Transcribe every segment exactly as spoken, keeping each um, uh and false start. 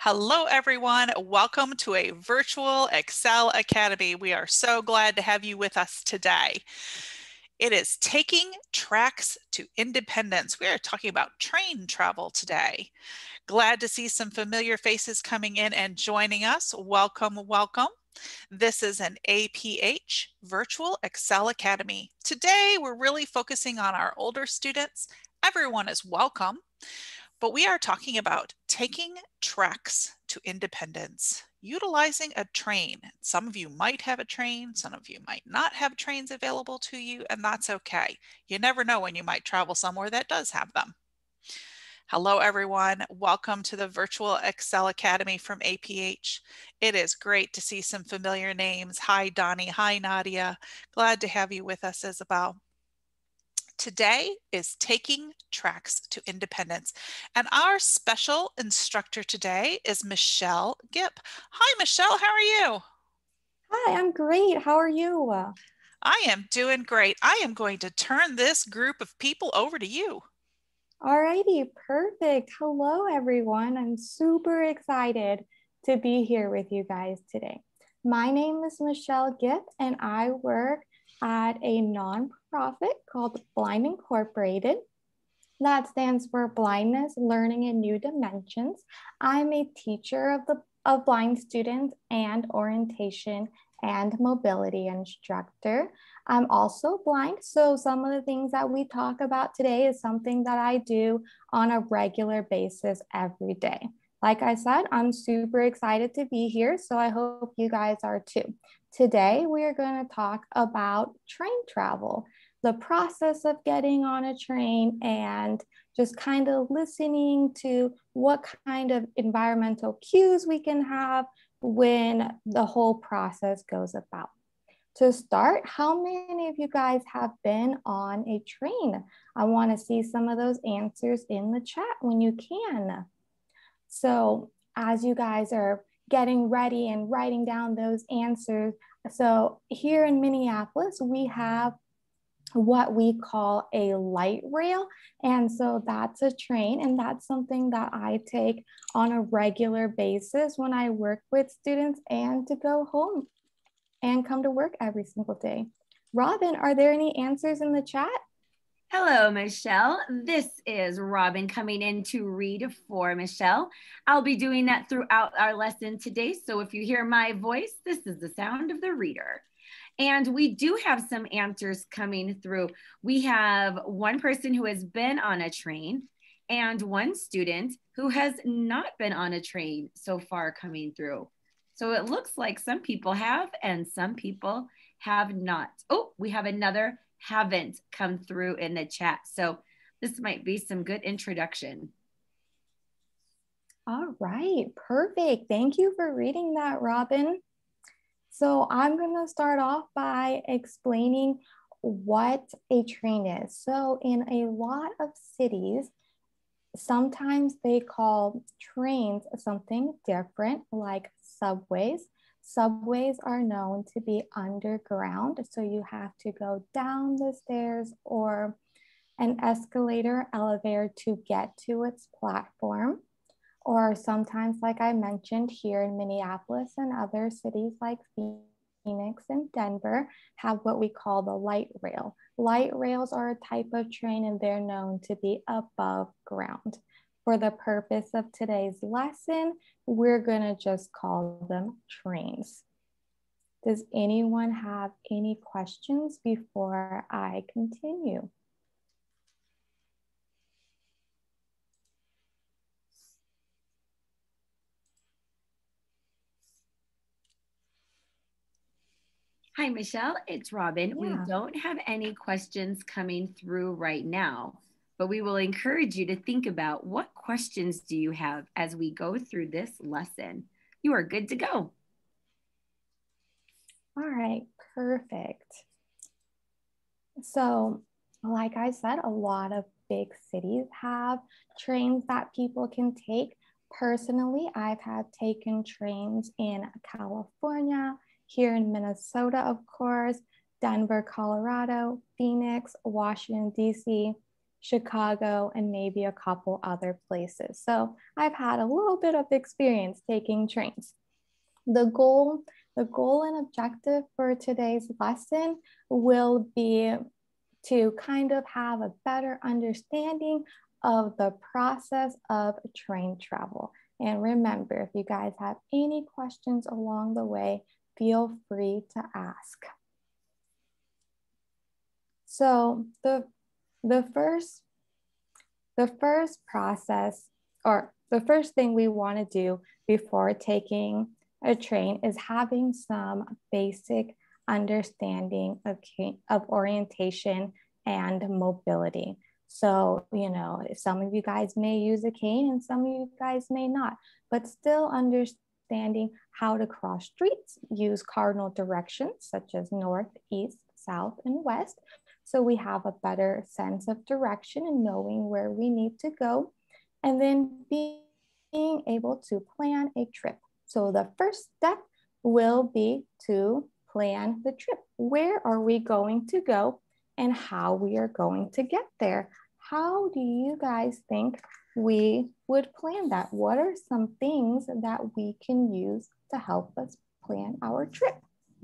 Hello, everyone. Welcome to a virtual Excel Academy. We are so glad to have you with us today. It is Taking Tracks to Independence. We are talking about train travel today. Glad to see some familiar faces coming in and joining us. Welcome, welcome. This is an A P H Virtual Excel Academy. Today, we're really focusing on our older students. Everyone is welcome. But we are talking about taking tracks to independence, utilizing a train. Some of you might have a train, some of you might not have trains available to you, and that's okay. You never know when you might travel somewhere that does have them. Hello, everyone. Welcome to the Virtual Excel Academy from A P H. It is great to see some familiar names. Hi, Donnie. Hi, Nadia. Glad to have you with us, Isabel. Today is Taking Tracks to Independence, and our special instructor today is Michelle Gipp. Hi, Michelle, how are you? Hi, I'm great. How are you? I am doing great. I am going to turn this group of people over to you. Alrighty, perfect. Hello, everyone. I'm super excited to be here with you guys today. My name is Michelle Gipp, and I work at a nonprofit called Blind Incorporated. That stands for Blindness Learning in New Dimensions. I'm a teacher of the of blind students and orientation and mobility instructor. I'm also blind, so some of the things that we talk about today is something that I do on a regular basis every day. Like I said, I'm super excited to be here, so I hope you guys are too. Today, we are going to talk about train travel, the process of getting on a train, and just kind of listening to what kind of environmental cues we can have when the whole process goes about. To start, how many of you guys have been on a train? I want to see some of those answers in the chat when you can. So as you guys are getting ready and writing down those answers, so here in Minneapolis, we have what we call a light rail. And so that's a train, and that's something that I take on a regular basis when I work with students and to go home and come to work every single day. Robin, are there any answers in the chat? Hello, Michelle. This is Robin coming in to read for Michelle. I'll be doing that throughout our lesson today. So if you hear my voice, this is the sound of the reader. And we do have some answers coming through. We have one person who has been on a train and one student who has not been on a train so far coming through. So it looks like some people have and some people have not. Oh, we have another haven't come through in the chat. So this might be some good introduction. All right, perfect. Thank you for reading that, Robin. So I'm going to start off by explaining what a train is. So in a lot of cities, sometimes they call trains something different, like subways. Subways are known to be underground, so you have to go down the stairs or an escalator, elevator to get to its platform. Or sometimes, like I mentioned, here in Minneapolis and other cities like Phoenix and Denver have what we call the light rail. Light rails are a type of train, and they're known to be above ground. For the purpose of today's lesson, we're going to just call them trains. Does anyone have any questions before I continue? Hi, Michelle, it's Robin. Yeah. We don't have any questions coming through right now, but we will encourage you to think about what questions do you have as we go through this lesson. You are good to go. All right, perfect. So, like I said, a lot of big cities have trains that people can take. Personally, I've had taken trains in California, here in Minnesota, of course, Denver, Colorado, Phoenix, Washington, D C, Chicago, and maybe a couple other places. So I've had a little bit of experience taking trains. The goal, the goal and objective for today's lesson will be to kind of have a better understanding of the process of train travel. And remember, if you guys have any questions along the way, feel free to ask. So the, the first, the first process, or the first thing we want to do before taking a train is having some basic understanding of, of orientation and mobility. So, you know, some of you guys may use a cane and some of you guys may not, but still understanding how to cross streets, use cardinal directions such as north, east, south, and west. So we have a better sense of direction and knowing where we need to go. And then being able to plan a trip. So the first step will be to plan the trip. Where are we going to go and how we are going to get there? How do you guys think we would plan that? What are some things that we can use to help us plan our trip?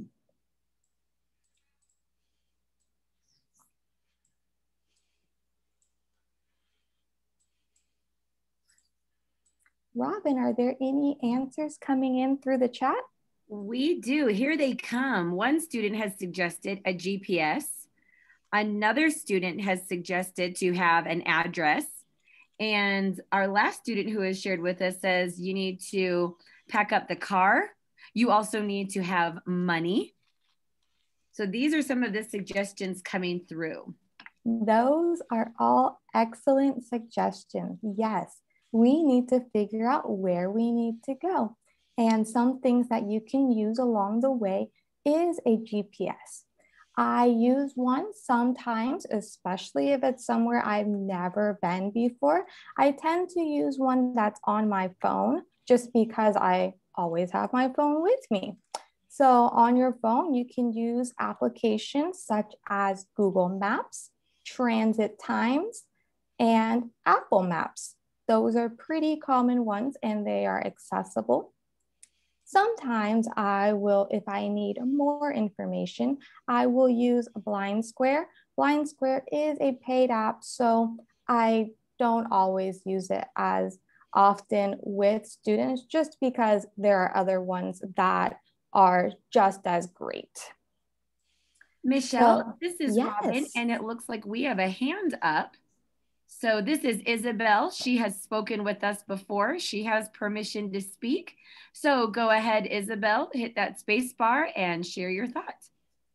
Robin, are there any answers coming in through the chat? We do. Here they come. One student has suggested a G P S. Another student has suggested to have an address. And our last student who has shared with us says you need to pack up the car. You also need to have money. So these are some of the suggestions coming through. Those are all excellent suggestions. Yes, we need to figure out where we need to go. And some things that you can use along the way is a G P S. I use one sometimes, especially if it's somewhere I've never been before. I tend to use one that's on my phone just because I always have my phone with me. So on your phone, you can use applications such as Google Maps, Transit Times, and Apple Maps. Those are pretty common ones and they are accessible. Sometimes I will, if I need more information, I will use Blind Square. Blind Square is a paid app, so I don't always use it as often with students just because there are other ones that are just as great. Michelle, So, this is yes. Robin, and it looks like we have a hand up. So this is Isabel. She has spoken with us before. She has permission to speak. So go ahead, Isabel, hit that space bar and share your thoughts.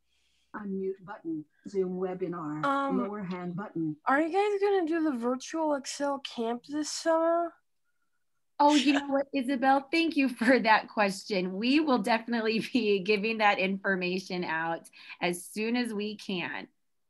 Unmute button, Zoom webinar, Um, lower hand button. Are you guys going to do the virtual Excel camp this summer? Oh, you know what, Isabel, thank you for that question. We will definitely be giving that information out as soon as we can.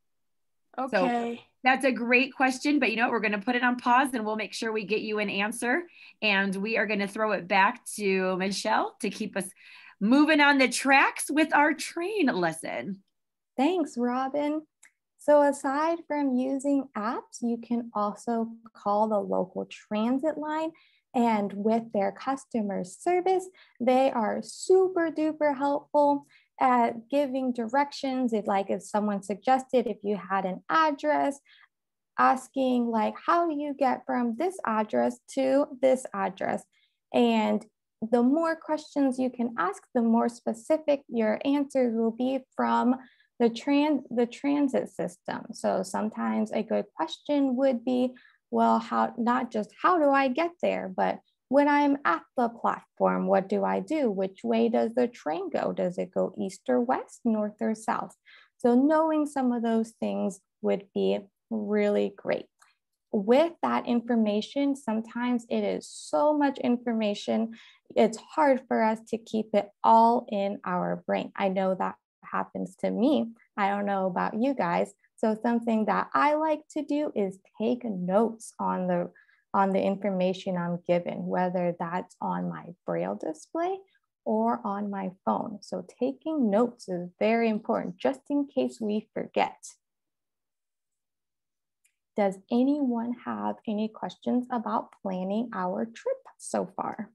Okay. So that's a great question, but you know what, we're going to put it on pause and we'll make sure we get you an answer. And we are going to throw it back to Michelle to keep us moving on the tracks with our train lesson. Thanks, Robin. So aside from using apps, you can also call the local transit line, and with their customer service, they are super duper helpful at giving directions. If like if someone suggested, if you had an address, asking like, how do you get from this address to this address? And the more questions you can ask, the more specific your answers will be from the trans the transit system. So sometimes a good question would be, well, how, not just how do I get there, but when I'm at the platform, what do I do? Which way does the train go? Does it go east or west, north or south? So knowing some of those things would be really great. With that information, sometimes it is so much information, it's hard for us to keep it all in our brain. I know that happens to me. I don't know about you guys. So something that I like to do is take notes on the on the information I'm given, whether that's on my Braille display or on my phone. So taking notes is very important, just in case we forget. Does anyone have any questions about planning our trip so far?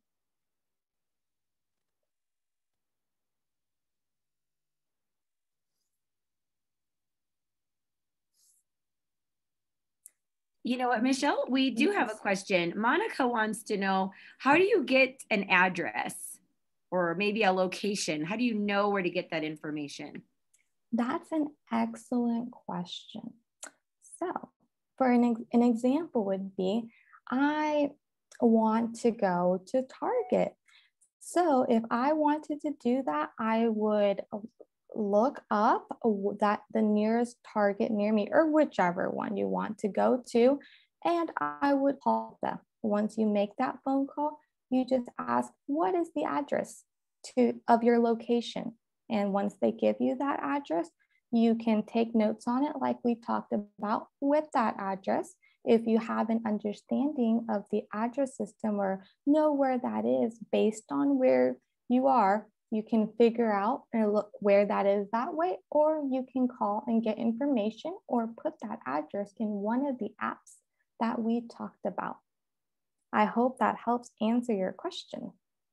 You know what, Michelle? We do have a question. Monica wants to know, how do you get an address or maybe a location? How do you know where to get that information? That's an excellent question. So for an, an example would be, I want to go to Target. So if I wanted to do that, I would look up that the nearest Target near me, or whichever one you want to go to, and I would call them. Once you make that phone call, you just ask, what is the address to of your location? And once they give you that address, you can take notes on it like we talked about with that address. If you have an understanding of the address system or know where that is based on where you are, you can figure out and look where that is that way, or you can call and get information or put that address in one of the apps that we talked about. I hope that helps answer your question.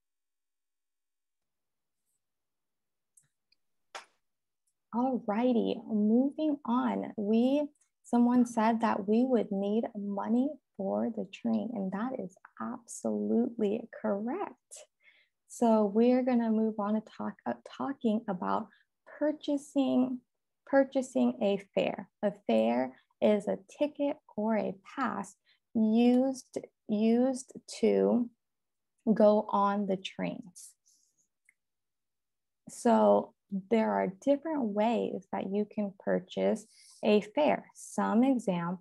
All righty, moving on. We, someone said that we would need money for the train, and that is absolutely correct. So we're gonna move on to talk, uh, talking about purchasing, purchasing a fare. A fare is a ticket or a pass used, used to go on the trains. So there are different ways that you can purchase a fare. Some exam,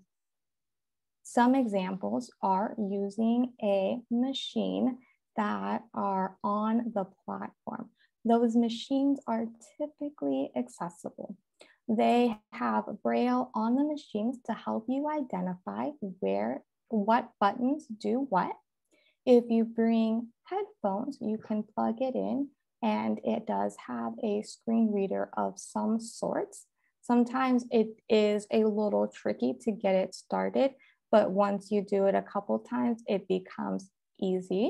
some examples are using a machine that are on the platform. Those machines are typically accessible. They have Braille on the machines to help you identify where, what buttons do what. If you bring headphones, you can plug it in, and it does have a screen reader of some sorts. Sometimes it is a little tricky to get it started, but once you do it a couple times, it becomes easy.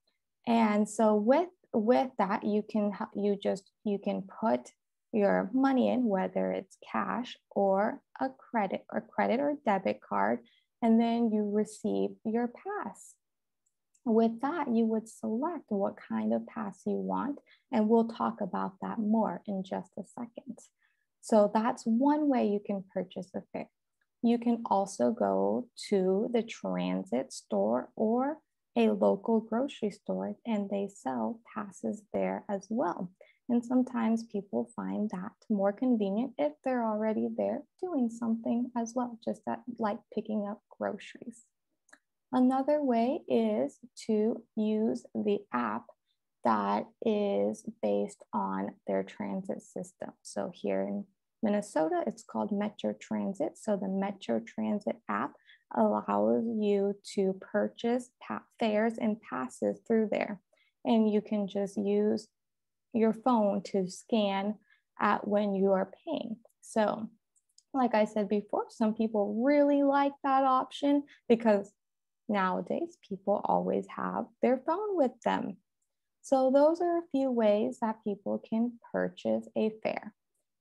And so with, with that, you can, you just, you can put your money in, whether it's cash or a credit or credit or debit card, and then you receive your pass. With that, you would select what kind of pass you want, and we'll talk about that more in just a second. So that's one way you can purchase a fare. You can also go to the transit store or a local grocery store, and they sell passes there as well. And sometimes people find that more convenient if they're already there doing something as well, just that, like picking up groceries. Another way is to use the app that is based on their transit system. So here in Minnesota, it's called Metro Transit. So the Metro Transit app allows you to purchase fares and passes through there. And you can just use your phone to scan at when you are paying. So like I said before, some people really like that option because nowadays people always have their phone with them. So those are a few ways that people can purchase a fare.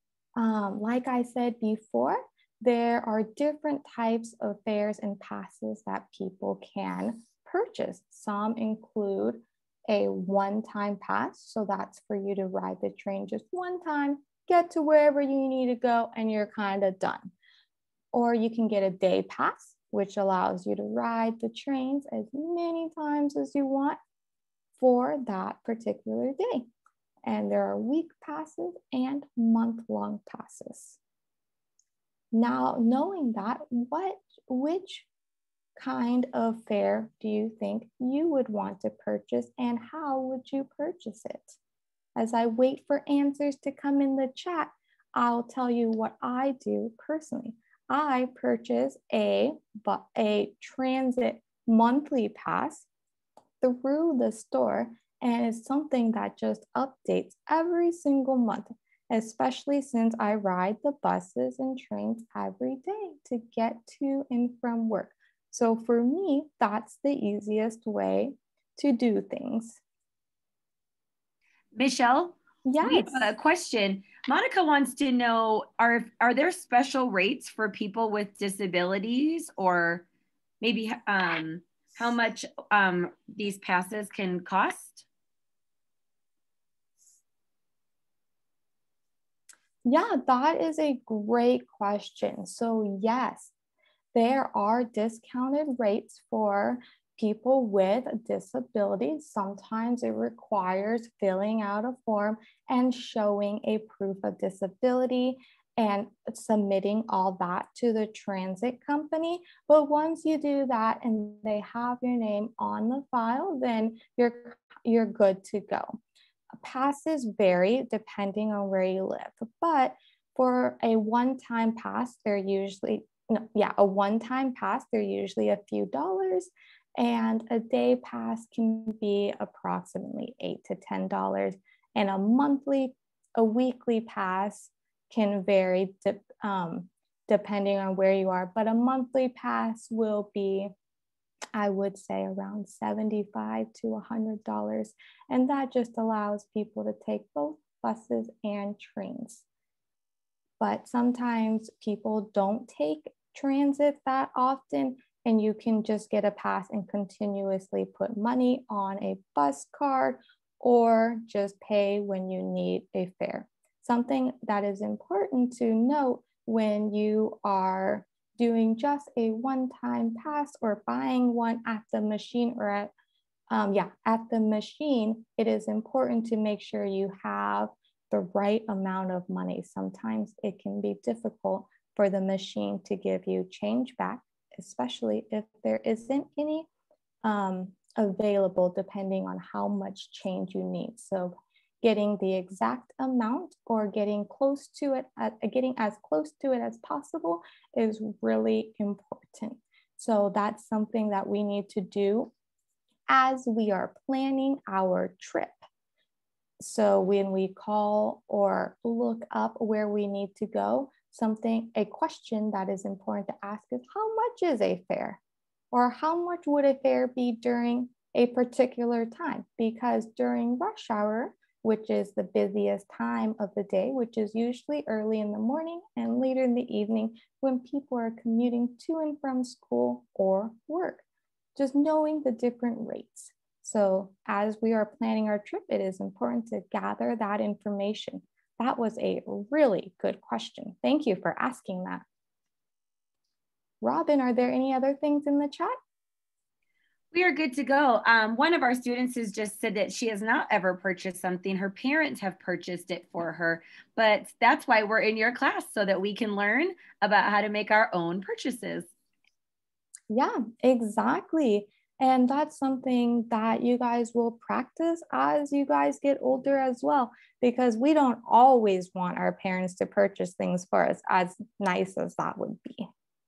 Um, like I said before, there are different types of fares and passes that people can purchase. Some include a one-time pass. So that's for you to ride the train just one time, get to wherever you need to go, and you're kind of done. Or you can get a day pass, which allows you to ride the trains as many times as you want for that particular day. And there are week passes and month-long passes. Now, knowing that, what, which kind of fare do you think you would want to purchase, and how would you purchase it? As I wait for answers to come in the chat, I'll tell you what I do personally. I purchase a, a transit monthly pass through the store, and it's something that just updates every single month. especially since I ride the buses and trains every day to get to and from work. So for me, that's the easiest way to do things. Michelle, Yes. we have a question. Monica wants to know, are, are there special rates for people with disabilities, or maybe um, how much um, these passes can cost? Yeah, that is a great question. So yes, there are discounted rates for people with disabilities. Sometimes it requires filling out a form and showing a proof of disability and submitting all that to the transit company. But once you do that and they have your name on the file, then you're you're good to go. Passes vary depending on where you live, but for a one-time pass, they're usually, no, yeah, a one-time pass, they're usually a few dollars, and a day pass can be approximately eight to ten dollars, and a monthly, a weekly pass can vary de um, depending on where you are, but a monthly pass will be, I would say, around seventy-five to one hundred dollars. And that just allows people to take both buses and trains. But sometimes people don't take transit that often, and you can just get a pass and continuously put money on a bus card or just pay when you need a fare. Something that is important to note when you are doing just a one-time pass or buying one at the machine or at, um, yeah, at the machine, it is important to make sure you have the right amount of money. Sometimes it can be difficult for the machine to give you change back, especially if there isn't any um, available depending on how much change you need. So getting the exact amount or getting close to it, uh, getting as close to it as possible is really important. So that's something that we need to do as we are planning our trip. So when we call or look up where we need to go, something, a question that is important to ask is, how much is a fare? Or how much would a fare be during a particular time? Because during rush hour, which is the busiest time of the day, which is usually early in the morning and later in the evening when people are commuting to and from school or work, just knowing the different rates. So as we are planning our trip, it is important to gather that information. That was a really good question. Thank you for asking that. Robin, are there any other things in the chat? We are good to go. Um, one of our students has just said that she has not ever purchased something. Her parents have purchased it for her, but that's why we're in your class, so that we can learn about how to make our own purchases. Yeah, exactly. And that's something that you guys will practice as you guys get older as well, because we don't always want our parents to purchase things for us, as nice as that would be.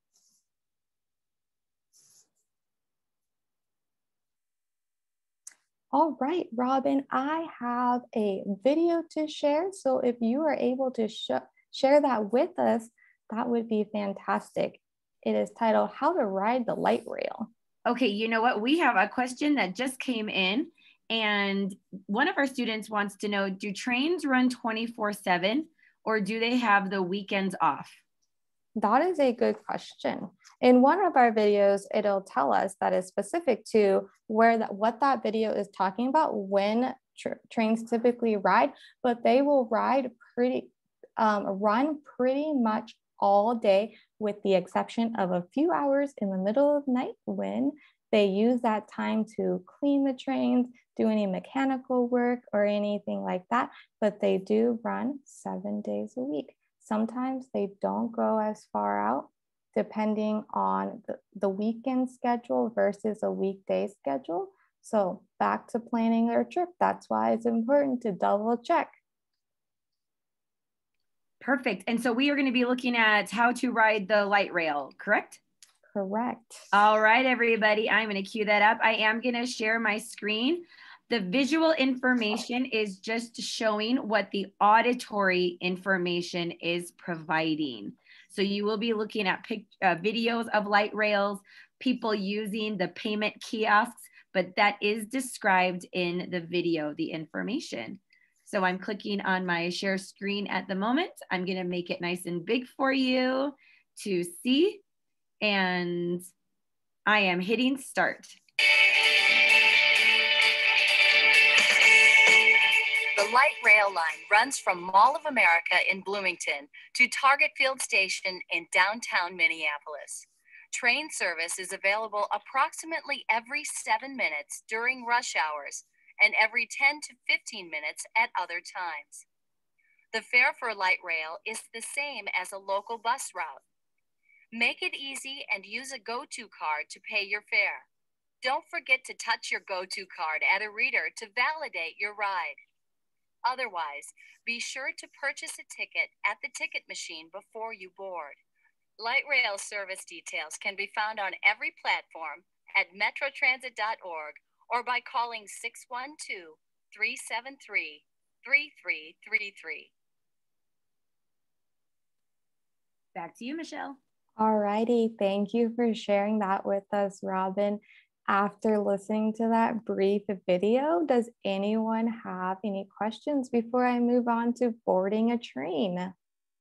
All right, Robin, I have a video to share. So if you are able to sh share that with us, that would be fantastic. It is titled How to Ride the Light Rail. Okay, you know what? We have a question that just came in, and one of our students wants to know, do trains run twenty-four seven, or do they have the weekends off? That is a good question. In one of our videos, it'll tell us that is specific to where that what that video is talking about, when tr trains typically ride, but they will ride pretty, um, run pretty much all day, with the exception of a few hours in the middle of the night when they use that time to clean the trains, do any mechanical work or anything like that, but they do run seven days a week. Sometimes they don't go as far out, depending on the, the weekend schedule versus a weekday schedule. So back to planning our trip. That's why it's important to double check. Perfect. And so we are going to be looking at how to ride the light rail, correct? Correct. All right, everybody, I'm going to cue that up. I am going to share my screen. The visual information is just showing what the auditory information is providing. So you will be looking at pic, uh, videos of light rails, people using the payment kiosks, but that is described in the video, the information. So I'm clicking on my share screen at the moment. I'm gonna make it nice and big for you to see. And I am hitting start. The light rail line runs from Mall of America in Bloomington to Target Field Station in downtown Minneapolis. Train service is available approximately every seven minutes during rush hours and every ten to fifteen minutes at other times. The fare for light rail is the same as a local bus route. Make it easy and use a go-to card to pay your fare. Don't forget to touch your go-to card at a reader to validate your ride. Otherwise, be sure to purchase a ticket at the ticket machine before you board. Light rail service details can be found on every platform at metrotransit dot org or by calling six one two, three seven three, three three three three. Back to you, Michelle. All righty. Thank you for sharing that with us, Robin. After listening to that brief video, does anyone have any questions before I move on to boarding a train?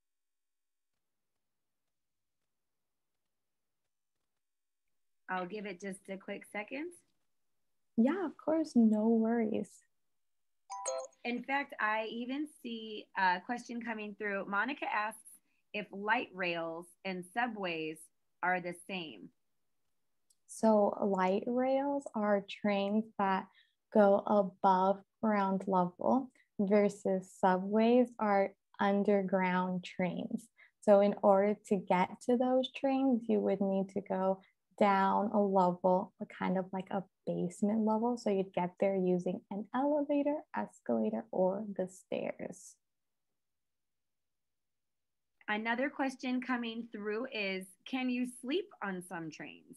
I'll give it just a quick second. Yeah, of course, no worries. In fact, I even see a question coming through. Monica asks if light rails and subways are the same. So light rails are trains that go above ground level versus subways are underground trains. So in order to get to those trains, you would need to go down a level, kind of like a basement level. So you'd get there using an elevator, escalator, or the stairs. Another question coming through is, can you sleep on some trains?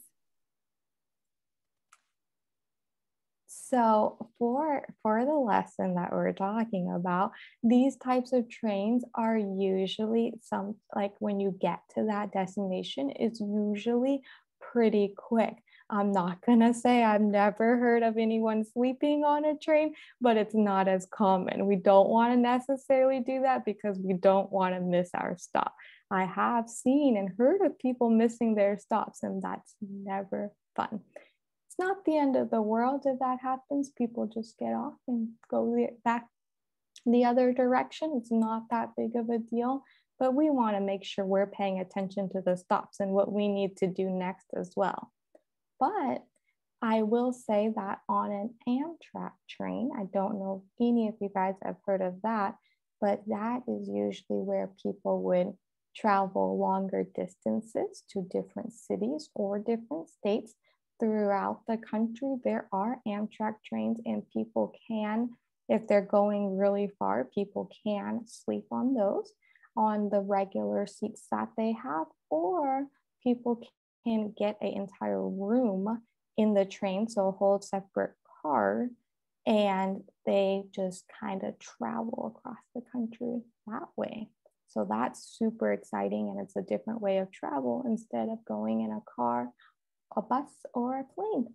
So for, for the lesson that we're talking about, these types of trains are usually some, like when you get to that destination, it's usually pretty quick. I'm not gonna say I've never heard of anyone sleeping on a train, but it's not as common. We don't want to necessarily do that because we don't want to miss our stop. I have seen and heard of people missing their stops, and that's never fun. It's not the end of the world if that happens. People just get off and go back the other direction. It's not that big of a deal, but we want to make sure we're paying attention to the stops and what we need to do next as well. But I will say that on an Amtrak train, I don't know if any of you guys have heard of that, but that is usually where people would travel longer distances to different cities or different states throughout the country. There are Amtrak trains, and people can, if they're going really far, people can sleep on those, on the regular seats that they have, or people can get an entire room in the train, so a whole separate car, and they just kind of travel across the country that way. So that's super exciting, and it's a different way of travel instead of going in a car, a bus, or a plane.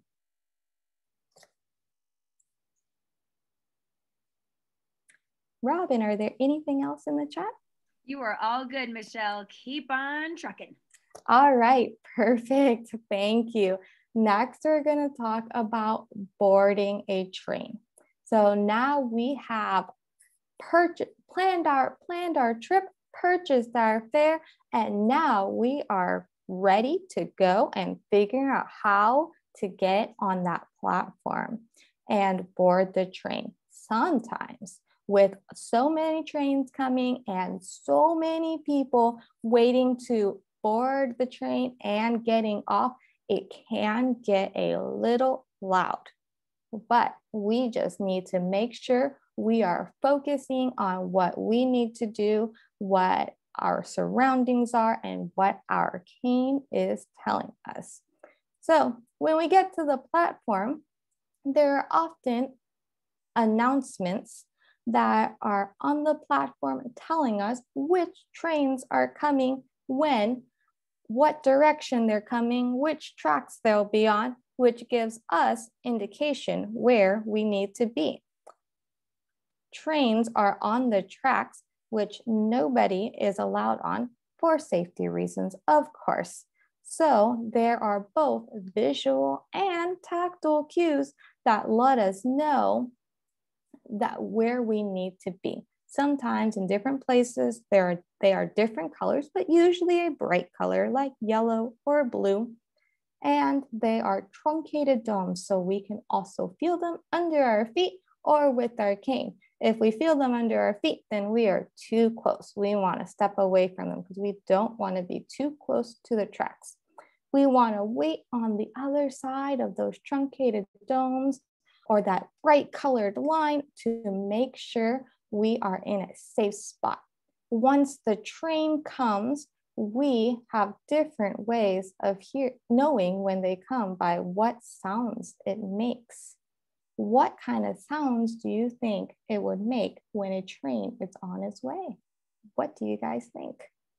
Robin, are there anything else in the chat? You are all good, Michelle. Keep on trucking. All right, perfect. Thank you. Next, we're going to talk about boarding a train. So now we have purchased, planned our, planned our trip, purchased our fare, and now we are ready to go and figure out how to get on that platform and board the train. Sometimes with so many trains coming and so many people waiting to board the train and getting off, it can get a little loud. But we just need to make sure we are focusing on what we need to do, what our surroundings are, and what our cane is telling us. So when we get to the platform, there are often announcements that are on the platform telling us which trains are coming, when, what direction they're coming, which tracks they'll be on, which gives us indication where we need to be. Trains are on the tracks which nobody is allowed on for safety reasons, of course. So there are both visual and tactile cues that let us know that where we need to be. Sometimes in different places, there are, they are different colors, but usually a bright color like yellow or blue. And they are truncated domes, so we can also feel them under our feet or with our cane. If we feel them under our feet, then we are too close. We want to step away from them because we don't want to be too close to the tracks. We want to wait on the other side of those truncated domes or that bright colored line to make sure we are in a safe spot. Once the train comes, we have different ways of hear, knowing when they come by what sounds it makes. What kind of sounds do you think it would make when a train is on its way? What do you guys think?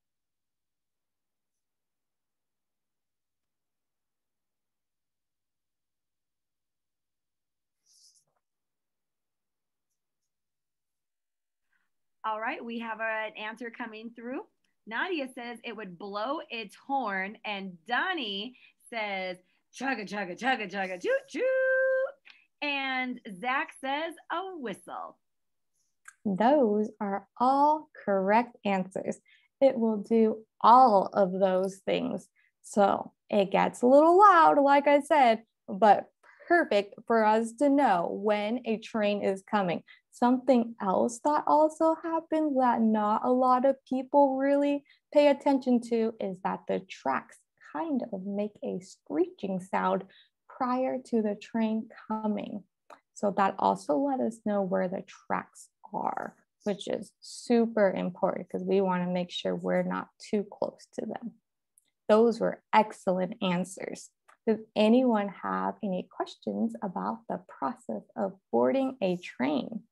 All right, we have an answer coming through. Nadia says it would blow its horn, and Donnie says chugga chugga chugga chugga choo choo. And Zach says a whistle. Those are all correct answers. It will do all of those things. So it gets a little loud, like I said, but perfect for us to know when a train is coming. Something else that also happens that not a lot of people really pay attention to is that the tracks kind of make a screeching sound prior to the train coming. So that also let us know where the tracks are, which is super important because we want to make sure we're not too close to them. Those were excellent answers. Does anyone have any questions about the process of boarding a train?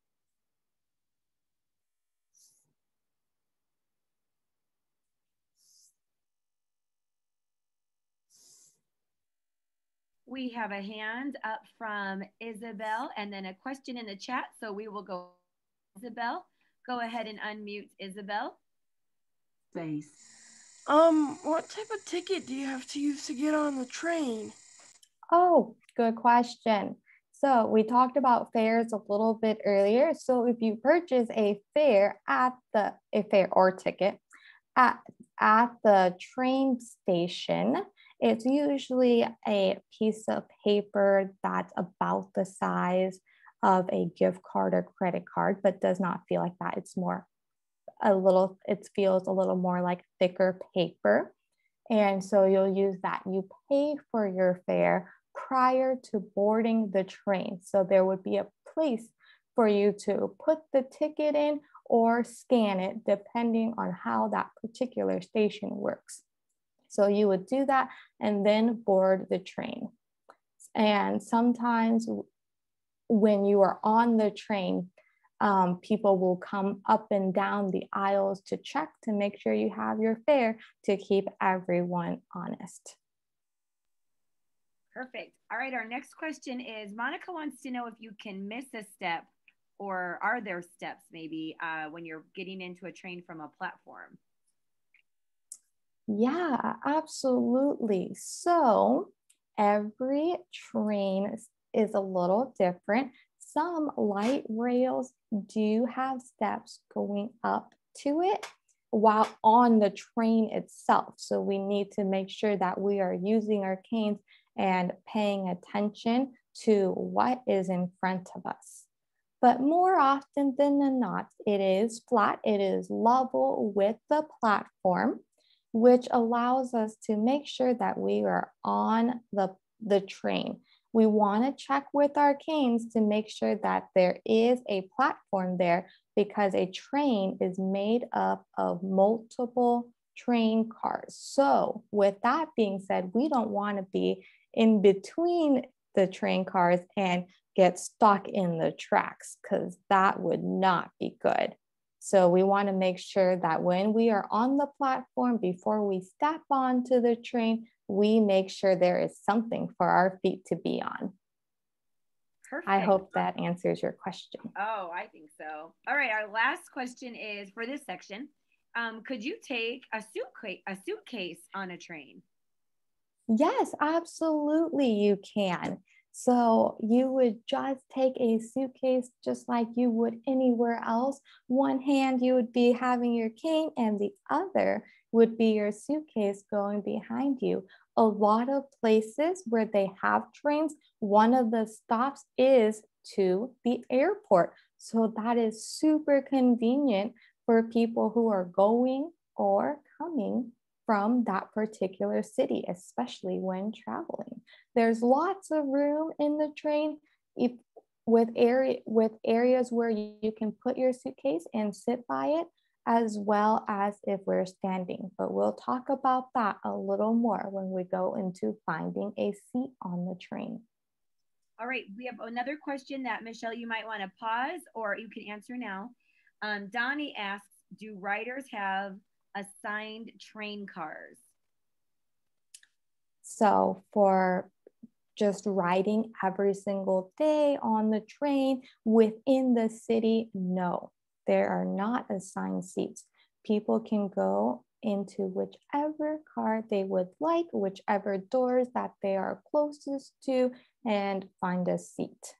We have a hand up from Isabel and then a question in the chat. So we will go, Isabel, go ahead and unmute Isabel. Face. Um, what type of ticket do you have to use to get on the train? Oh, good question. So we talked about fares a little bit earlier. So if you purchase a fare at the, a fare or ticket at, at the train station, it's usually a piece of paper that's about the size of a gift card or credit card, but does not feel like that. It's more a little, it feels a little more like thicker paper. And so you'll use that. You pay for your fare prior to boarding the train. So there would be a place for you to put the ticket in or scan it, depending on how that particular station works. So you would do that and then board the train. And sometimes when you are on the train, um, people will come up and down the aisles to check to make sure you have your fare to keep everyone honest. Perfect. All right, our next question is, Monica wants to know if you can miss a step, or are there steps maybe uh, when you're getting into a train from a platform? Yeah, absolutely. So every train is a little different. Some light rails do have steps going up to it while on the train itself. So we need to make sure that we are using our canes and paying attention to what is in front of us. But more often than not, it is flat, it is level with the platform, which allows us to make sure that we are on the, the train. We want to check with our canes to make sure that there is a platform there, because a train is made up of multiple train cars. So with that being said, we don't want to be in between the train cars and get stuck in the tracks, because that would not be good. So we want to make sure that when we are on the platform, before we step onto the train, we make sure there is something for our feet to be on. Perfect. I hope that answers your question. Oh, I think so. All right, our last question is for this section. Um, could you take a suitcase, a suitcase on a train? Yes, absolutely you can. So you would just take a suitcase just like you would anywhere else. One hand you would be having your cane and the other would be your suitcase going behind you. A lot of places where they have trains, one of the stops is to the airport. So that is super convenient for people who are going or coming from that particular city, especially when traveling. There's lots of room in the train if, with, area, with areas where you, you can put your suitcase and sit by it, as well as if we're standing. But we'll talk about that a little more when we go into finding a seat on the train. All right, we have another question that, Michelle, you might want to pause or you can answer now. Um, Donnie asks, do riders have assigned train cars? So for just riding every single day on the train within the city, no, there are not assigned seats. People can go into whichever car they would like, whichever doors that they are closest to, and find a seat.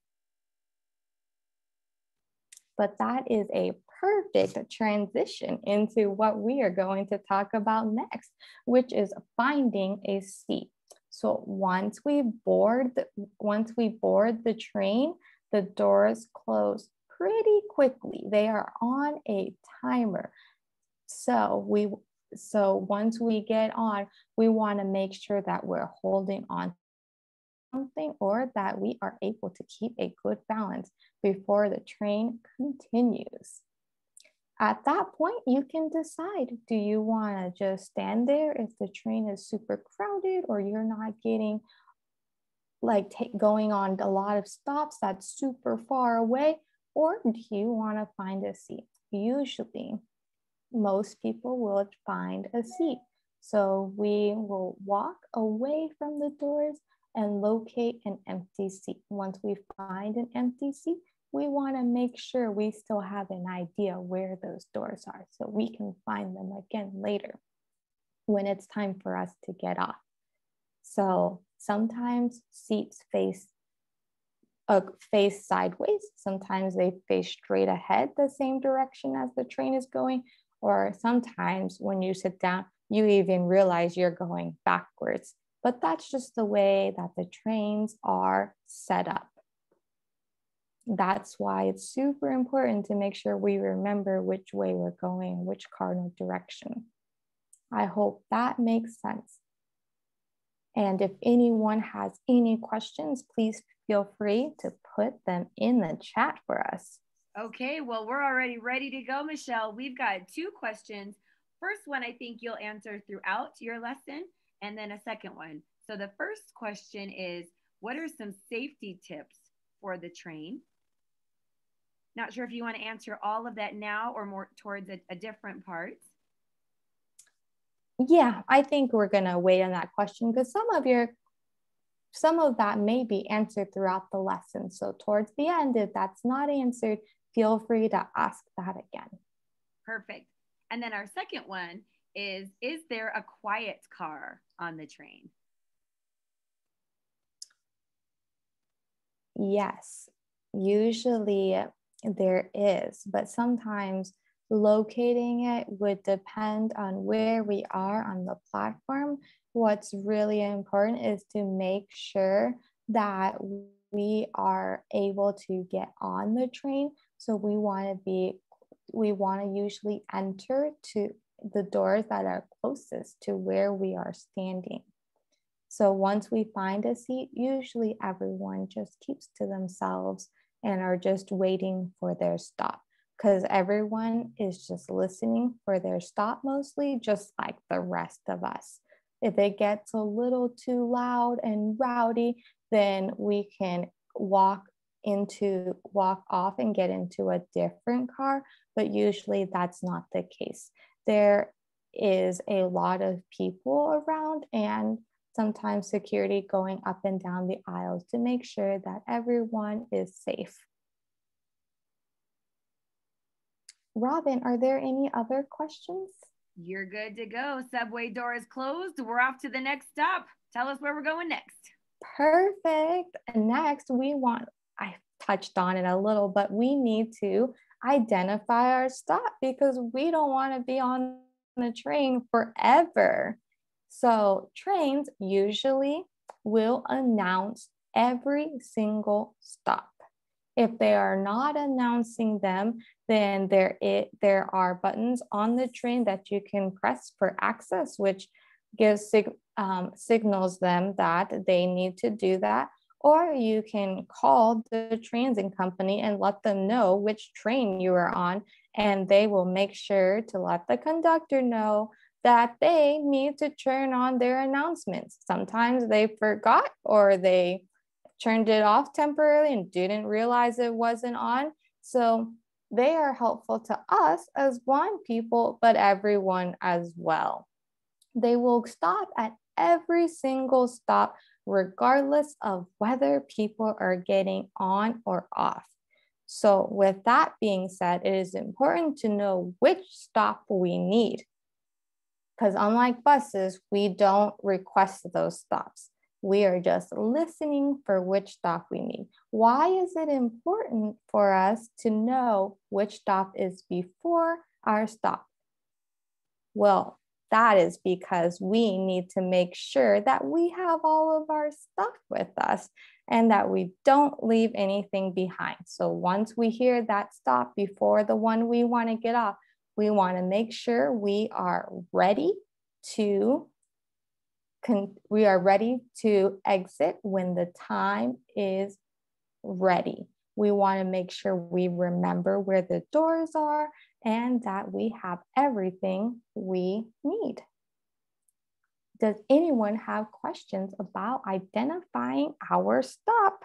But that is a perfect transition into what we are going to talk about next, which is finding a seat. So once we board, the, once we board the train, the doors close pretty quickly. They are on a timer. So we, so once we get on, we want to make sure that we're holding on to something or that we are able to keep a good balance before the train continues. At that point, you can decide, do you want to just stand there if the train is super crowded or you're not getting like take, going on a lot of stops that's super far away, or do you want to find a seat? Usually, most people will find a seat. So we will walk away from the doors and locate an empty seat. Once we find an empty seat, we want to make sure we still have an idea where those doors are so we can find them again later when it's time for us to get off. So sometimes seats face uh, face sideways. Sometimes they face straight ahead the same direction as the train is going. Or sometimes when you sit down, you even realize you're going backwards. But that's just the way that the trains are set up. That's why it's super important to make sure we remember which way we're going, which cardinal direction. I hope that makes sense. And if anyone has any questions, please feel free to put them in the chat for us. Okay, well, we're already ready to go, Michelle. We've got two questions. First one, I think you'll answer throughout your lesson, and then a second one. So the first question is, what are some safety tips for the train? Not sure if you want to answer all of that now or more towards a, a different part. Yeah, I think we're going to wait on that question because some of your, some of that may be answered throughout the lesson. So towards the end, if that's not answered, feel free to ask that again. Perfect. And then our second one is, is there a quiet car on the train? Yes, usually there is, but sometimes locating it would depend on where we are on the platform. What's really important is to make sure that we are able to get on the train. So we want to be, we want to usually enter to the doors that are closest to where we are standing. So once we find a seat, usually everyone just keeps to themselves and are just waiting for their stop, because everyone is just listening for their stop mostly, just like the rest of us. If it gets a little too loud and rowdy, then we can walk into walk off and get into a different car, but usually that's not the case. There is a lot of people around and sometimes security going up and down the aisles to make sure that everyone is safe. Robin, are there any other questions? You're good to go. Subway door is closed. We're off to the next stop. Tell us where we're going next. Perfect. Next, we want, I touched on it a little, but we need to identify our stop because we don't want to be on the train forever. So trains usually will announce every single stop. If they are not announcing them, then there, it, there are buttons on the train that you can press for access, which gives sig um, signals them that they need to do that. Or you can call the transit company and let them know which train you are on, and they will make sure to let the conductor know that they need to turn on their announcements. Sometimes they forgot or they turned it off temporarily and didn't realize it wasn't on. So they are helpful to us as blind people, but everyone as well. They will stop at every single stop, regardless of whether people are getting on or off. So with that being said, it is important to know which stop we need. Because unlike buses, we don't request those stops. We are just listening for which stop we need. Why is it important for us to know which stop is before our stop? Well, that is because we need to make sure that we have all of our stuff with us and that we don't leave anything behind. So once we hear that stop before the one we want to get off, we want to make sure we are ready to we are ready to exit when the time is ready. We want to make sure we remember where the doors are and that we have everything we need. Does anyone have questions about identifying our stop?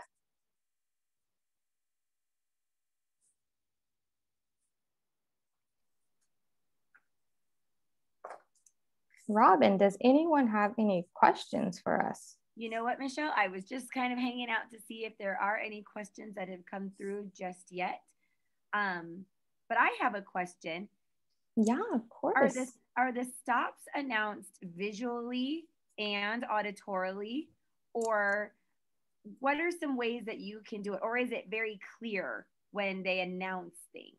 Robin, does anyone have any questions for us? You know what, Michelle? I was just kind of hanging out to see if there are any questions that have come through just yet. Um, but I have a question. Yeah, of course. Are the, are the stops announced visually and auditorily? Or what are some ways that you can do it? Or is it very clear when they announce things?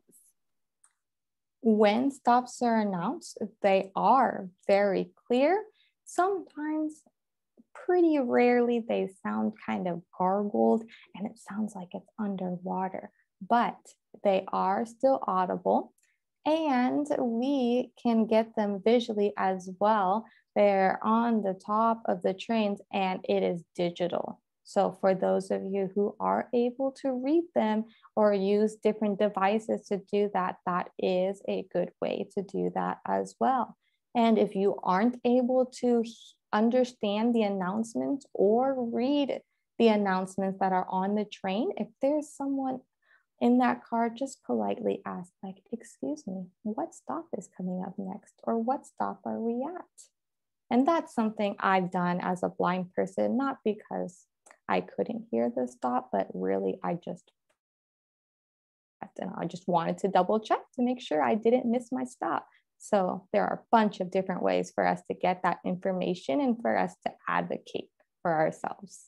When stops are announced, they are very clear. Sometimes, pretty rarely, they sound kind of gargled and it sounds like it's underwater, but they are still audible and we can get them visually as well. They're on the top of the trains and it is digital. So for those of you who are able to read them or use different devices to do that, that is a good way to do that as well. And if you aren't able to understand the announcements or read the announcements that are on the train, if there's someone in that car, just politely ask, like, excuse me, what stop is coming up next? Or what stop are we at? And that's something I've done as a blind person, not because I couldn't hear the stop, but really I just and I just wanted to double check to make sure I didn't miss my stop. So there are a bunch of different ways for us to get that information and for us to advocate for ourselves.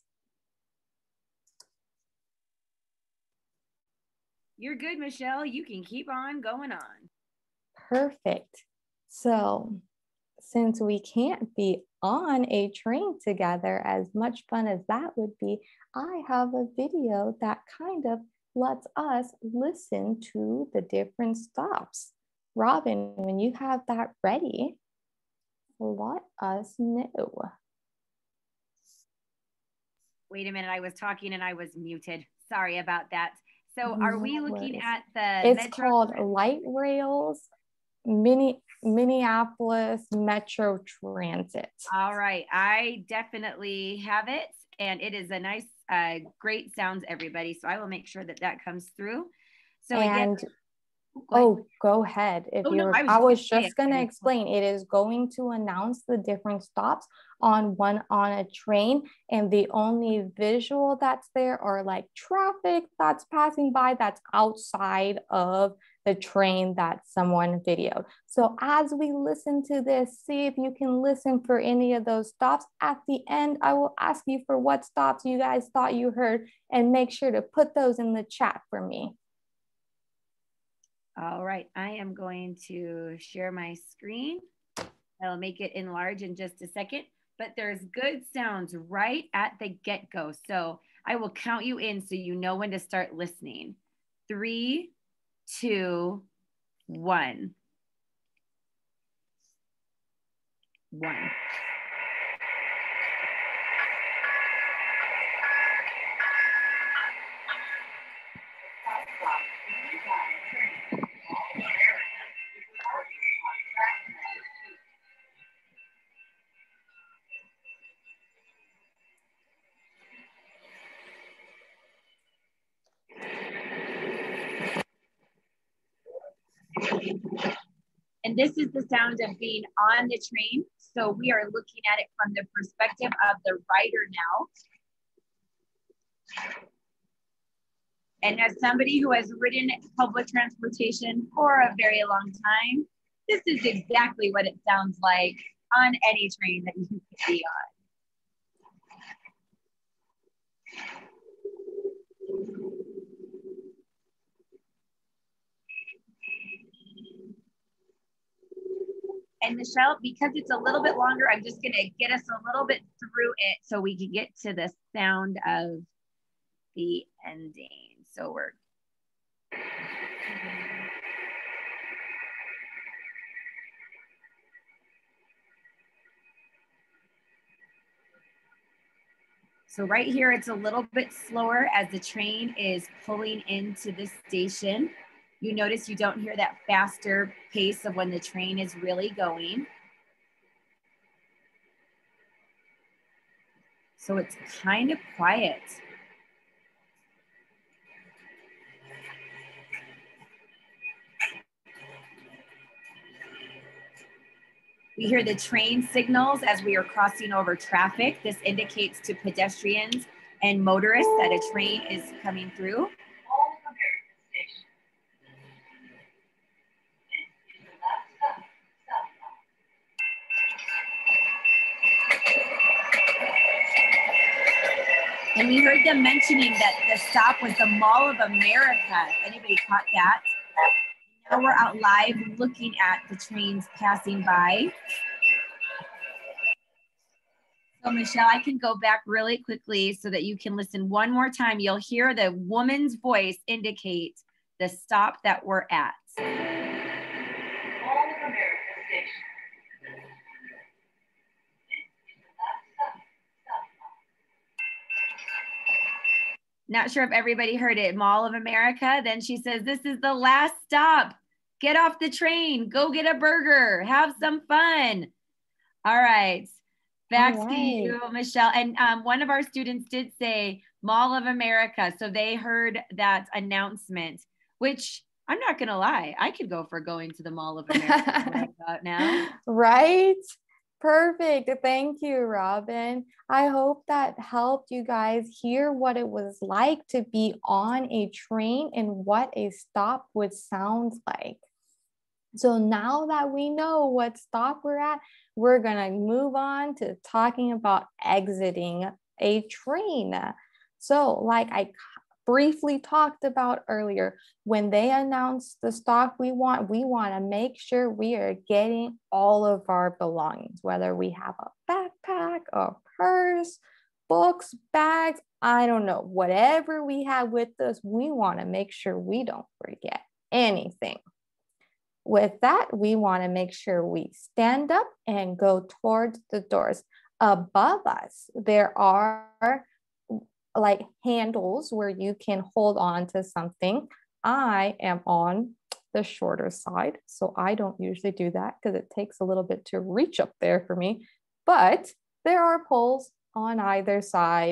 You're good, Michelle. You can keep on going on. Perfect. So since we can't be on a train together, as much fun as that would be, I have a video that kind of lets us listen to the different stops. Robin, when you have that ready, let us know. Wait a minute, I was talking and I was muted. Sorry about that. So are No we looking worries. at the It's Metro called Light Rails Mini Minneapolis Metro Transit. All right, I definitely have it, and it is a nice uh, great sounds, everybody. So I will make sure that that comes through. So and again, go oh, go ahead. If oh, you no, were, I was, I was just, just going to explain, it is going to announce the different stops on one on a train, and the only visual that's there are like traffic that's passing by that's outside of the train that someone videoed. So as we listen to this, see if you can listen for any of those stops. At the end, I will ask you for what stops you guys thought you heard, and make sure to put those in the chat for me. All right, I am going to share my screen. I'll make it enlarge in just a second, but there's good sounds right at the get-go. So I will count you in so you know when to start listening. Three, two, one. One. And this is the sound of being on the train. So we are looking at it from the perspective of the rider now. And as somebody who has ridden public transportation for a very long time, this is exactly what it sounds like on any train that you can be on. And Michelle, because it's a little bit longer, I'm just gonna get us a little bit through it so we can get to the sound of the ending. So we're So right here, it's a little bit slower as the train is pulling into the station. You notice you don't hear that faster pace of when the train is really going. So it's kind of quiet. We hear the train signals as we are crossing over traffic. This indicates to pedestrians and motorists that a train is coming through. And we heard them mentioning that the stop was the Mall of America. If anybody caught that? Now we're out live looking at the trains passing by. So Michelle, I can go back really quickly so that you can listen one more time. You'll hear the woman's voice indicate the stop that we're at. Mall of America Station. Not sure if everybody heard it. Mall of America. Then she says, this is the last stop. Get off the train. Go get a burger. Have some fun. All right. Back right. to you, Michelle. And um, one of our students did say Mall of America. So they heard that announcement, which I'm not going to lie. I could go for going to the Mall of America right about now. Right? Perfect. Thank you, Robin. I hope that helped you guys hear what it was like to be on a train and what a stop would sound like. So now that we know what stop we're at, we're going to move on to talking about exiting a train. So like I briefly talked about earlier, when they announce the stop we want, we want to make sure we are getting all of our belongings, whether we have a backpack, a purse, books, bags, I don't know, whatever we have with us, we want to make sure we don't forget anything. With that, we want to make sure we stand up and go towards the doors. Above us, there are like handles where you can hold on to something. I am on the shorter side, so I don't usually do that because it takes a little bit to reach up there for me. But there are poles on either side,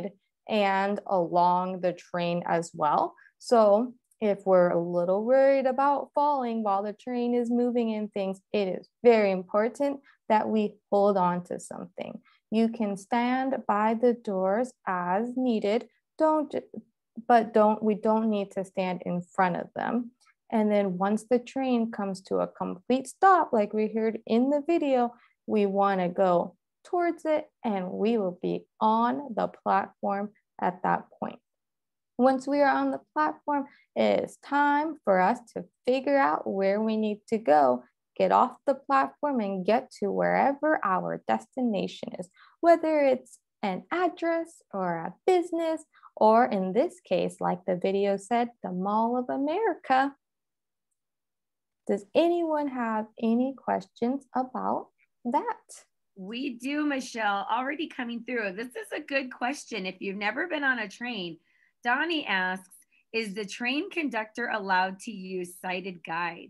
and along the train as well. So if we're a little worried about falling while the train is moving and things, it is very important that we hold on to something. You can stand by the doors as needed. Don't, but don't, we don't need to stand in front of them. And then once the train comes to a complete stop, like we heard in the video, we want to go towards it and we will be on the platform at that point. Once we are on the platform, it is time for us to figure out where we need to go, get off the platform and get to wherever our destination is, whether it's an address or a business, or in this case, like the video said, the Mall of America. Does anyone have any questions about that? We do, Michelle, already coming through. This is a good question. If you've never been on a train, Donnie asks, is the train conductor allowed to use sighted guide?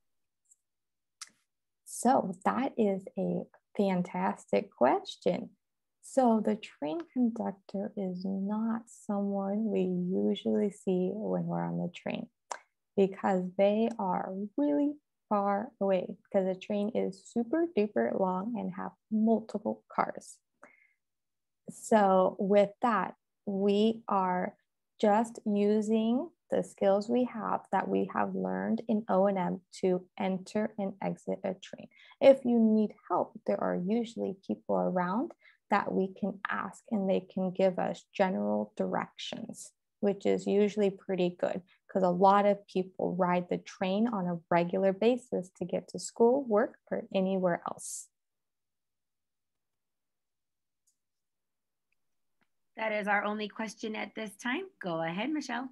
So that is a fantastic question. So the train conductor is not someone we usually see when we're on the train because they are really far away because the train is super duper long and have multiple cars. So with that, we are just using the skills we have that we have learned in O and M to enter and exit a train. If you need help, there are usually people around that we can ask and they can give us general directions, which is usually pretty good because a lot of people ride the train on a regular basis to get to school, work, or anywhere else. That is our only question at this time. Go ahead, Michelle.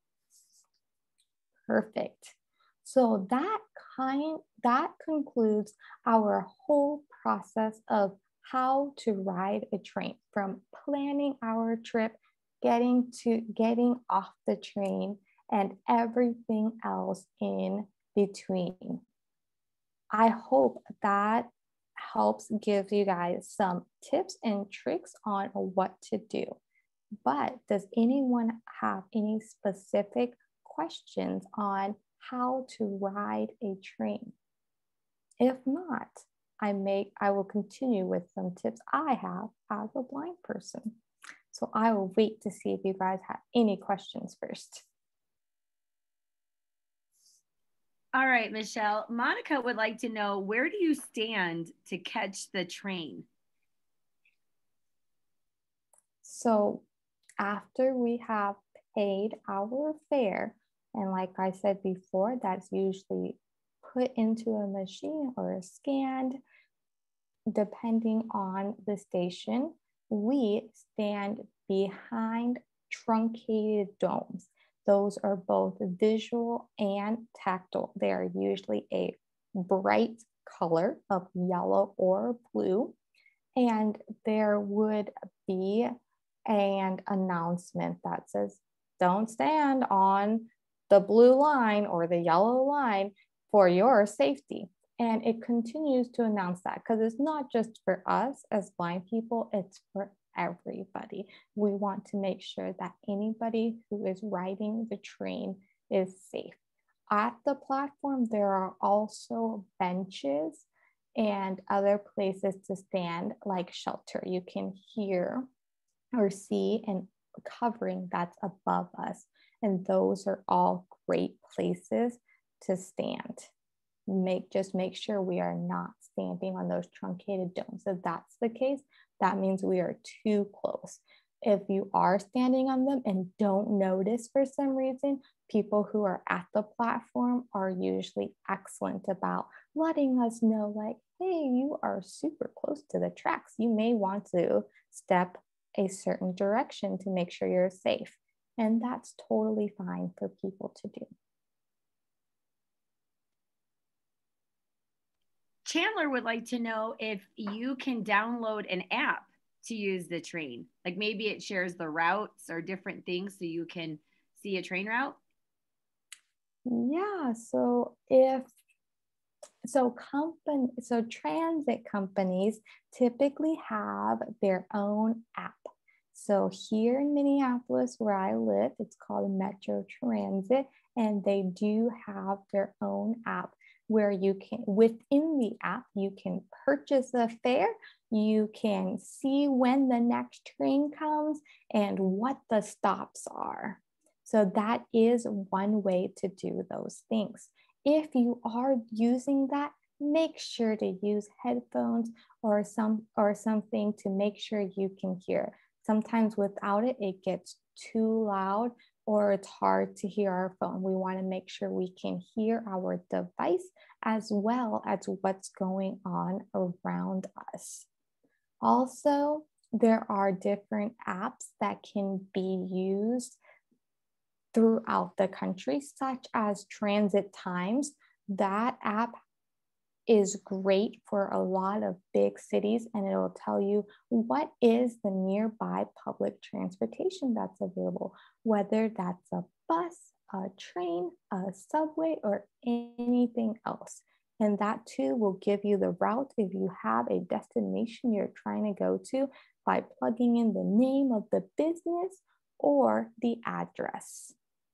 Perfect. So that kind that concludes our whole process of how to ride a train, from planning our trip, getting to getting off the train, and everything else in between. I hope that helps give you guys some tips and tricks on what to do. But does anyone have any specific questions on how to ride a train? If not, I make I will continue with some tips I have as a blind person. So I will wait to see if you guys have any questions first. All right, Michelle. Monica would like to know, where do you stand to catch the train? So after we have paid our fare, and like I said before, that's usually put into a machine or scanned, depending on the station, we stand behind truncated domes. Those are both visual and tactile. They are usually a bright color of yellow or blue. And there would be an announcement that says, don't stand on the blue line or the yellow line for your safety. And it continues to announce that because it's not just for us as blind people, it's for everybody. We want to make sure that anybody who is riding the train is safe. At the platform, there are also benches and other places to stand, like shelter. You can hear or see an covering that's above us. And those are all great places to stand. Make just make sure we are not standing on those truncated domes. If that's the case, that means we are too close. If you are standing on them and don't notice for some reason, people who are at the platform are usually excellent about letting us know, like, hey, you are super close to the tracks. You may want to step a certain direction to make sure you're safe. And that's totally fine for people to do. Chandler would like to know if you can download an app to use the train. Like maybe it shares the routes or different things so you can see a train route. Yeah, so if so company so transit companies typically have their own app. So here in Minneapolis, where I live, it's called Metro Transit, and they do have their own app where you can, within the app, you can purchase a fare, you can see when the next train comes and what the stops are. So that is one way to do those things. If you are using that, make sure to use headphones or some or something to make sure you can hear. Sometimes without it, it gets too loud or it's hard to hear our phone. We want to make sure we can hear our device as well as what's going on around us. Also, there are different apps that can be used throughout the country, such as Transit Times. That app is great for a lot of big cities, and it'll tell you what is the nearby public transportation that's available, whether that's a bus, a train, a subway, or anything else. And that too will give you the route if you have a destination you're trying to go to by plugging in the name of the business or the address.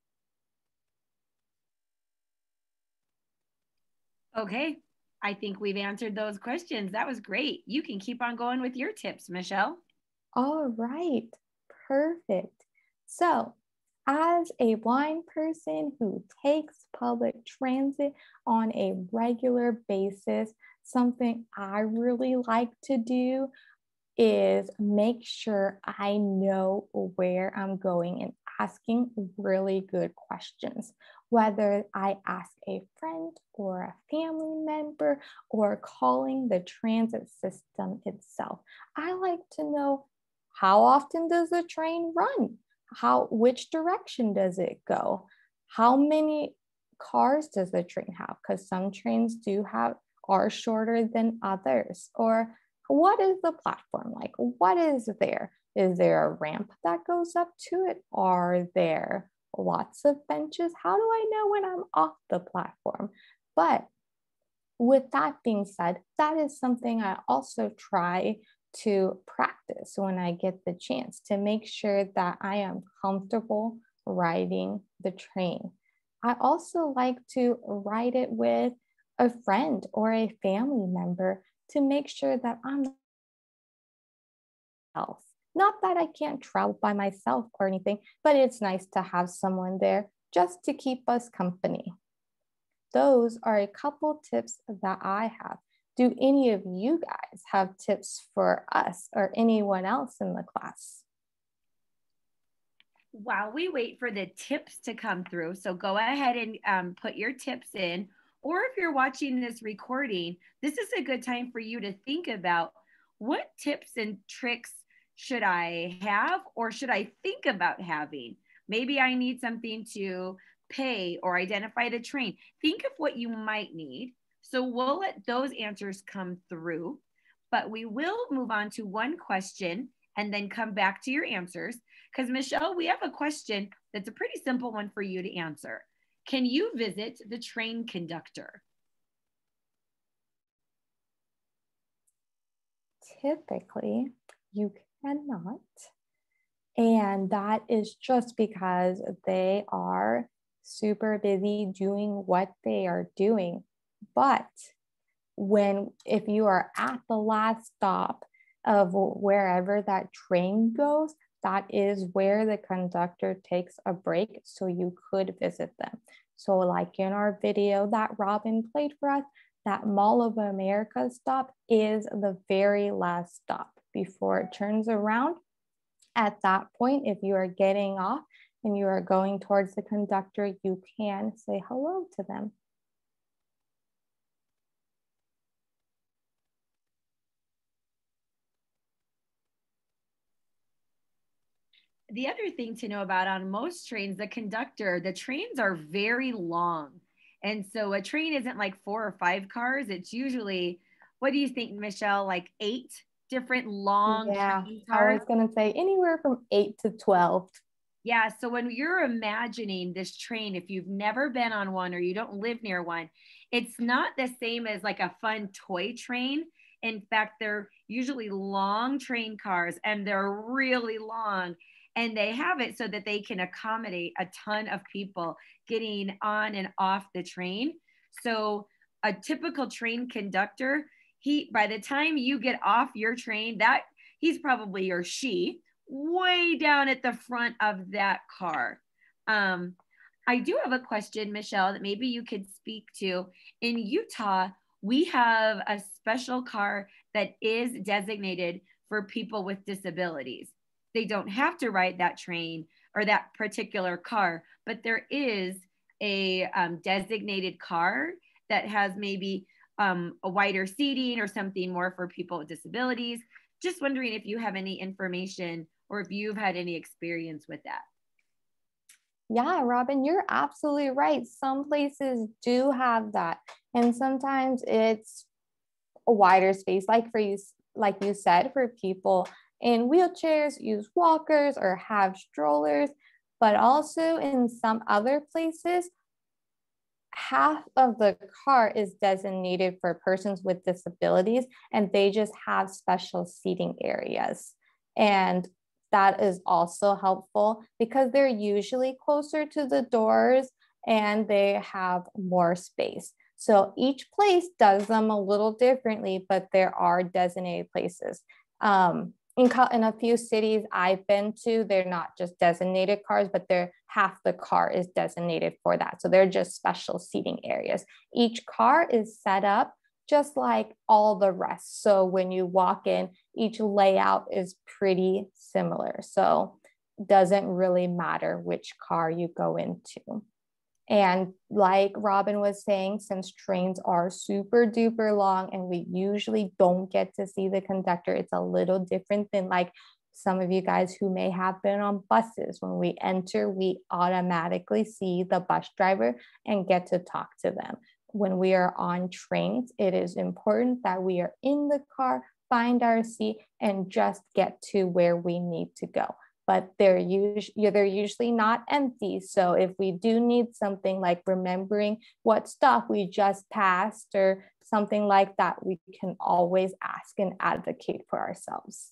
Okay, I think we've answered those questions. That was great. You can keep on going with your tips, Michelle. All right, perfect. So, as a blind person who takes public transit on a regular basis, something I really like to do is make sure I know where I'm going and asking really good questions. Whether I ask a friend or a family member or calling the transit system itself, I like to know, how often does the train run? How, which direction does it go? How many cars does the train have? Because some trains do have, are shorter than others. Or what is the platform like? What is there? Is there a ramp that goes up to it? Are there lots of benches? How do I know when I'm off the platform? But with that being said, that is something I also try to practice when I get the chance, to make sure that I am comfortable riding the train. I also like to ride it with a friend or a family member to make sure that I'm not Not that I can't travel by myself or anything, but it's nice to have someone there just to keep us company. Those are a couple tips that I have. Do any of you guys have tips for us or anyone else in the class? While we wait for the tips to come through, so go ahead and um, put your tips in. Or if you're watching this recording, this is a good time for you to think about, what tips and tricks should I have or should I think about having? Maybe I need something to pay or identify the train. Think of what you might need. So we'll let those answers come through, but we will move on to one question and then come back to your answers. Because Michelle, we have a question that's a pretty simple one for you to answer. Can you visit the train conductor? Typically, you cannot. And that is just because they are super busy doing what they are doing. But when, if you are at the last stop of wherever that train goes, that is where the conductor takes a break, so you could visit them. So like in our video that Robin played for us, that Mall of America stop is the very last stop before it turns around. At that point, if you are getting off and you are going towards the conductor, you can say hello to them. The other thing to know about, on most trains, the conductor, the trains are very long. And so a train isn't like four or five cars. It's usually, what do you think, Michelle, like eight different long Yeah, train I cars? was going to say anywhere from eight to twelve. Yeah, so when you're imagining this train, if you've never been on one or you don't live near one, it's not the same as like a fun toy train. In fact, they're usually long train cars, and they're really long. And they have it so that they can accommodate a ton of people getting on and off the train. So a typical train conductor, he by the time you get off your train, that he's probably, or she, way down at the front of that car. Um, I do have a question, Michelle, that maybe you could speak to. In Utah, we have a special car that is designated for people with disabilities. They don't have to ride that train or that particular car, but there is a um, designated car that has maybe um, a wider seating or something more for people with disabilities. Just wondering if you have any information or if you've had any experience with that. Yeah, Robin, you're absolutely right. Some places do have that. And sometimes it's a wider space, like for you, like you said, for people in wheelchairs, use walkers or have strollers, but also in some other places, half of the car is designated for persons with disabilities, and they just have special seating areas. And that is also helpful because they're usually closer to the doors and they have more space. So each place does them a little differently, but there are designated places. Um, in, in a few cities I've been to, they're not just designated cars, but they're half the car is designated for that. So they're just special seating areas. Each car is set up just like all the rest. So when you walk in, each layout is pretty similar. So it doesn't really matter which car you go into. And like Robin was saying, since trains are super duper long and we usually don't get to see the conductor, it's a little different than like some of you guys who may have been on buses. When we enter, we automatically see the bus driver and get to talk to them. When we are on trains, it is important that we are in the car, find our seat, and just get to where we need to go. But they're usually, they're usually not empty. So if we do need something like remembering what stop we just passed or something like that, we can always ask and advocate for ourselves.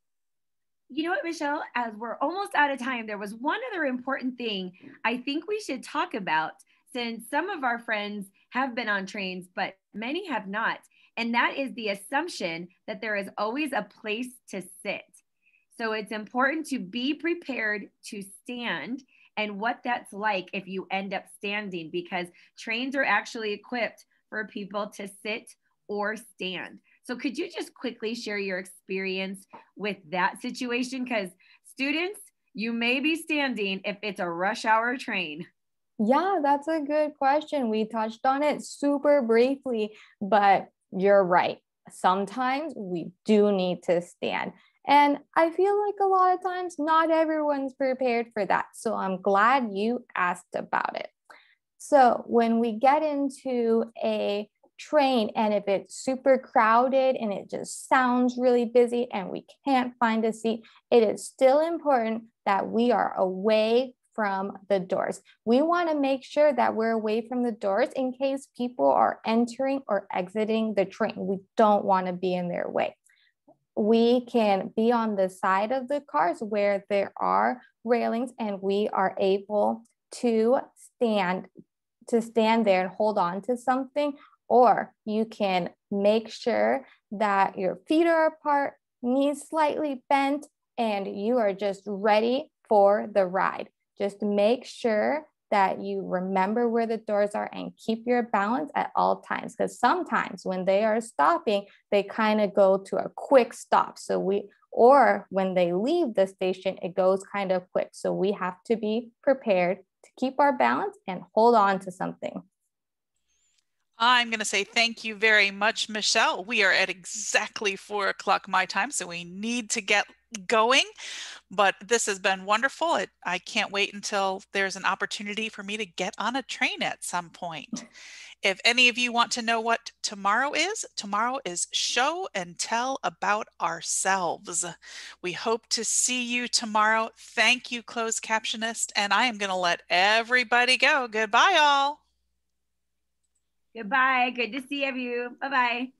You know what, Michelle, as we're almost out of time, there was one other important thing I think we should talk about, since some of our friends have been on trains, but many have not. And that is the assumption that there is always a place to sit. So it's important to be prepared to stand and what that's like if you end up standing, because trains are actually equipped for people to sit or stand. So could you just quickly share your experience with that situation? Because students, you may be standing if it's a rush hour train. Yeah, that's a good question. We touched on it super briefly, but you're right. Sometimes we do need to stand. And I feel like a lot of times not everyone's prepared for that. So I'm glad you asked about it. So when we get into a train and if it's super crowded and it just sounds really busy and we can't find a seat, it is still important that we are away from the doors. We want to make sure that we're away from the doors in case people are entering or exiting the train. We don't want to be in their way. We can be on the side of the cars where there are railings and we are able to stand to stand there and hold on to something, or you can make sure that your feet are apart, knees slightly bent, and you are just ready for the ride. Just make sure that you remember where the doors are and keep your balance at all times, because sometimes when they are stopping, they kind of go to a quick stop. So we, or when they leave the station, it goes kind of quick. So we have to be prepared to keep our balance and hold on to something. I'm going to say thank you very much, Michelle. We are at exactly four o'clock my time, so we need to get going. But this has been wonderful. It, I can't wait until there's an opportunity for me to get on a train at some point. If any of you want to know what tomorrow is, tomorrow is Show and Tell About Ourselves. We hope to see you tomorrow. Thank you, closed captionist. And I am going to let everybody go. Goodbye, all. Goodbye. Good to see you. Bye-bye.